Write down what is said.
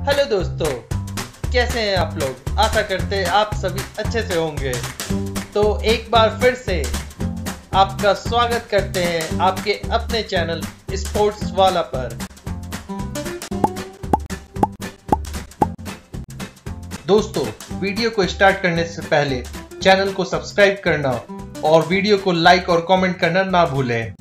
Hello दोस्तों, कैसे हैं आप लोग। आशा करते हैं आप सभी अच्छे से होंगे। तो एक बार फिर से आपका स्वागत करते हैं आपके अपने चैनल स्पोर्ट्स वाला पर। दोस्तों, वीडियो को स्टार्ट करने से पहले चैनल को सब्सक्राइब करना और वीडियो को लाइक और कमेंट करना ना भूलें।